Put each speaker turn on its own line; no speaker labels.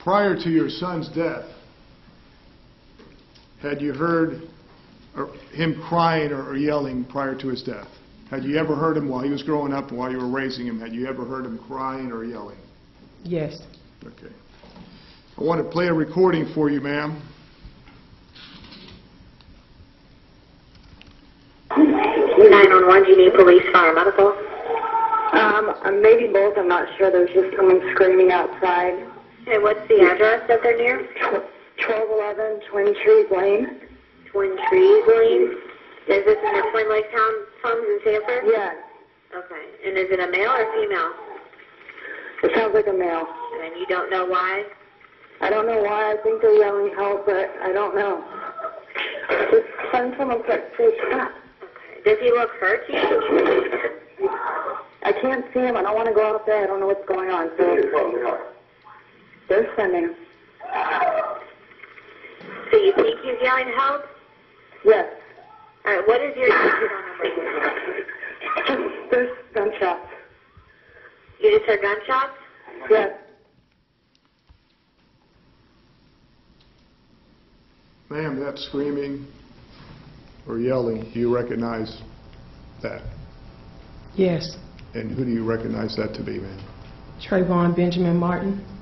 prior to your son's death, had you heard him crying or yelling prior to his death? Had you ever heard him while he was growing up and while you were raising him? Had you ever heard him crying or yelling?
Yes.
Okay. I want to play a recording for you, ma'am.
911, do you need police, fire, medical?
Maybe both. I'm not sure. There was just someone screaming outside.
Okay, what's the address that they're near?
1211 Twin Trees Lane.
Twin Trees Lane. Is this in the Twin Lake Town Homes in Sanford?
Yes.
Okay. And is it a male or female?
It sounds like a male.
And you don't know why?
I don't know why. I think they're yelling help, but I don't know. Just send someone to say stop.
Okay. Does he look hurt to you?
I can't see him. I don't want to go out there. I don't know what's going on. So they're sending him.
So you think he's yelling help?
Yes.
All right. What is your phone number?
There's gunshots.
You just heard gunshots?
Yes.
Ma'am, that screaming or yelling, do you recognize that?
Yes.
And who do you recognize that to be, ma'am?
Trayvon Benjamin Martin.